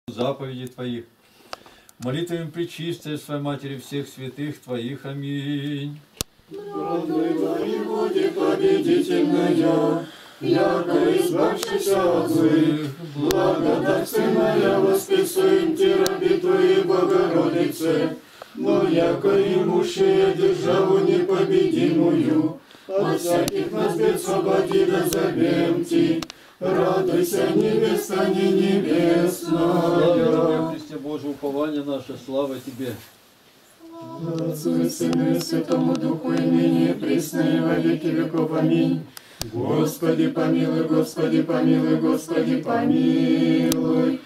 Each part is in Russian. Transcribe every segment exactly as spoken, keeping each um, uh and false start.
заповеди Твоих. Молитвами Пречистой Своей Матери всех святых Твоих. Аминь. Правдой воеводе победительная, яко избавшийся от злых, благодать Сыная восписуем Ти, раби Твоей Богородице, но яко имущие державу непобедимую, от всяких нас бед свободи да зовем Ти. Радуйся, невеста, не небесная. Слава Тебе, Христе Божий, упование наше, слава Тебе. Отцу и Сыну и Святому Духу, и ныне, и присно, и во веки веков. Аминь. Господи помилуй, Господи помилуй, Господи помилуй,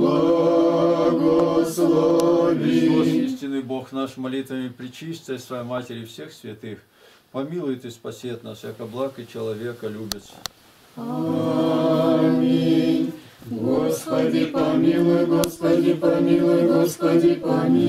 благослови. Христос, истинный Бог наш, молитвами Пречистой Своей Матери всех святых, помилует и спасет нас, яко благ и человека любится. Аминь. Господи помилуй, Господи помилуй, Господи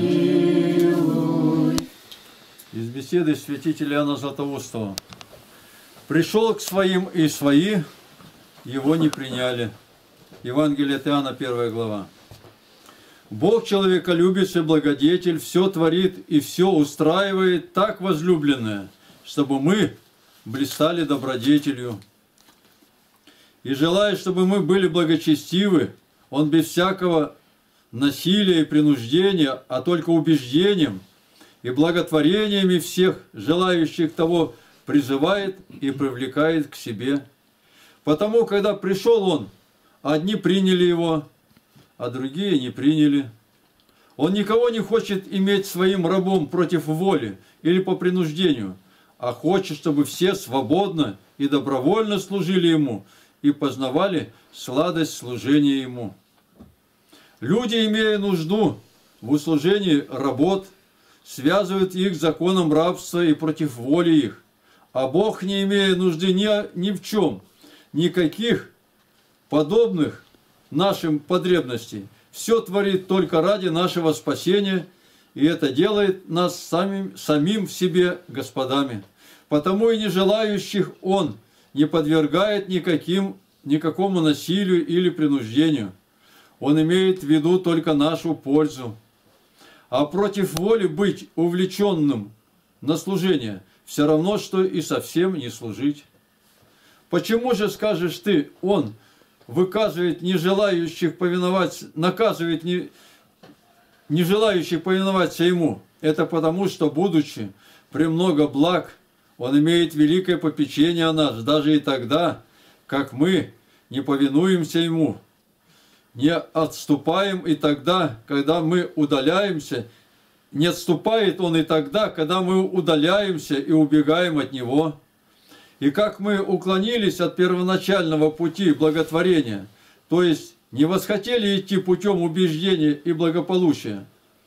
помилуй. Из беседы святителя Иоанна Златоустова. Пришел к своим, и свои его не приняли. Евангелие от Иоанна, первая глава. Бог человеколюбец и благодетель, все творит и все устраивает так, возлюбленное, чтобы мы блистали добродетелью. И желая, чтобы мы были благочестивы, Он без всякого насилия и принуждения, а только убеждением и благотворениями всех желающих того призывает и привлекает к себе. Потому, когда пришел Он, одни приняли Его, а другие не приняли. Он никого не хочет иметь своим рабом против воли или по принуждению, а хочет, чтобы все свободно и добровольно служили Ему и познавали сладость служения Ему. Люди, имея нужду в услужении работ, связывают их законом рабства и против воли их, а Бог, не имея нужды ни, ни в чем, никаких подобных нашим потребностей, все творит только ради нашего спасения, и это делает нас самим, самим в себе господами. Потому и не желающих Он не подвергает никаким, никакому насилию или принуждению. Он имеет в виду только нашу пользу. А против воли быть увлеченным на служение все равно, что и совсем не служить. Почему же, скажешь ты, Он выказывает не желающих повиноваться, наказывает не, не желающих повиноваться Ему? Это потому, что, будучи премного благ, Он имеет великое попечение о нас, даже и тогда, как мы не повинуемся Ему, не отступаем и тогда, когда мы удаляемся, не отступает Он и тогда, когда мы удаляемся и убегаем от Него. И как мы уклонились от первоначального пути благотворения, то есть не восхотели идти путем убеждения и благополучия,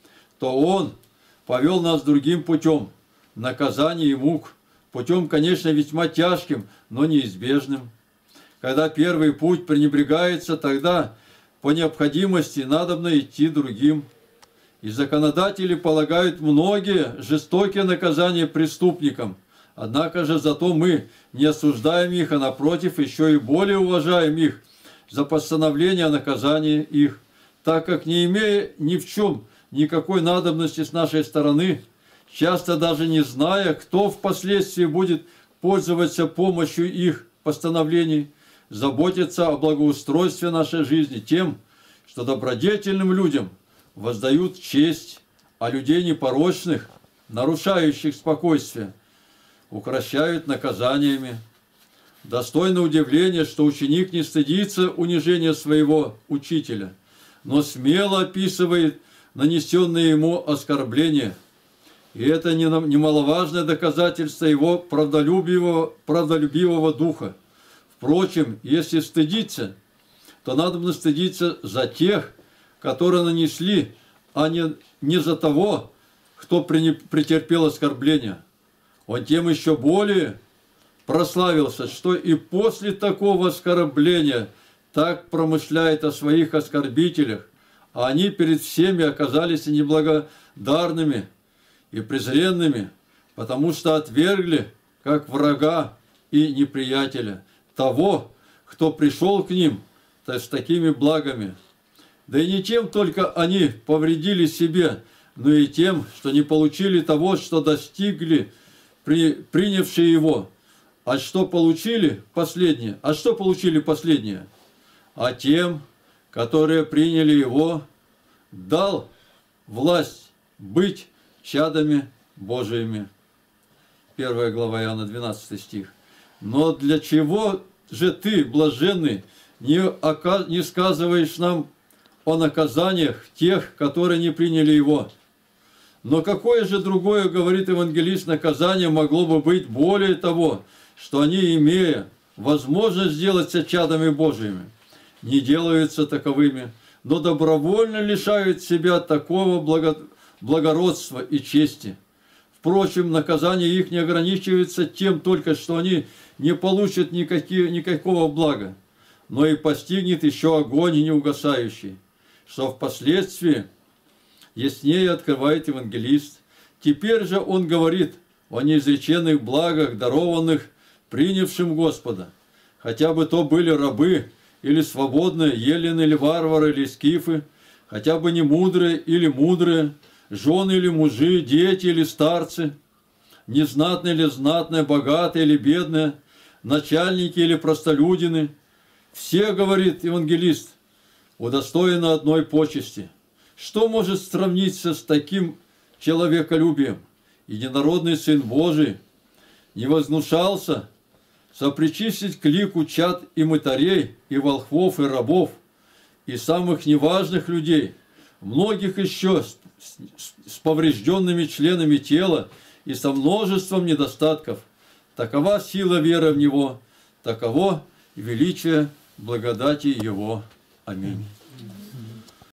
то Он повел нас другим путем, наказания и мук, путем, конечно, весьма тяжким, но неизбежным. Когда первый путь пренебрегается, тогда по необходимости надобно идти другим. И законодатели полагают многие жестокие наказания преступникам. Однако же зато мы не осуждаем их, а напротив еще и более уважаем их за постановление о наказании их, так как, не имея ни в чем никакой надобности с нашей стороны, часто даже не зная, кто впоследствии будет пользоваться помощью их постановлений, заботиться о благоустройстве нашей жизни тем, что добродетельным людям воздают честь, а людей непорочных, нарушающих спокойствие, укрощают наказаниями. Достойно удивления, что ученик не стыдится унижения своего учителя, но смело описывает нанесенные ему оскорбления. И это немаловажное доказательство его правдолюбивого, правдолюбивого духа. Впрочем, если стыдиться, то надо стыдиться за тех, которые нанесли, а не, не за того, кто претерпел оскорбление. Он тем еще более прославился, что и после такого оскорбления так промышляет о своих оскорбителях, а они перед всеми оказались неблагодарными и презренными, потому что отвергли, как врага и неприятеля, того, кто пришел к ним, то есть с такими благами. Да и не тем только они повредили себе, но и тем, что не получили того, что достигли, при, принявшие его. А что получили последнее? А что получили последнее? А тем, которые приняли его, дал власть быть чадами Божиими. Первая глава Иоанна, двенадцатый стих. Но для чего же ты, блаженный, не, оказ... не сказываешь нам о наказаниях тех, которые не приняли его? Но какое же другое, говорит евангелист, наказание могло бы быть более того, что они, имея возможность сделаться чадами Божьими, не делаются таковыми, но добровольно лишают себя такого благо... благородства и чести. Впрочем, наказание их не ограничивается тем только, что они не получат никакие, никакого блага, но и постигнет еще огонь неугасающий, что впоследствии яснее открывает евангелист. Теперь же он говорит о неизреченных благах, дарованных принявшим Господа, хотя бы то были рабы, или свободные, елены, или варвары, или скифы, хотя бы не мудрые или мудрые, жены или мужи, дети или старцы, незнатные или знатные, богатые или бедные, начальники или простолюдины. Все, говорит евангелист, удостоены одной почести. Что может сравниться с таким человеколюбием? Единородный Сын Божий не вознушался сопричислить к лику чад и мытарей, и волхвов, и рабов, и самых неважных людей, многих еще с, с, с поврежденными членами тела и со множеством недостатков. Такова сила веры в Него, таково величие благодати Его. Аминь.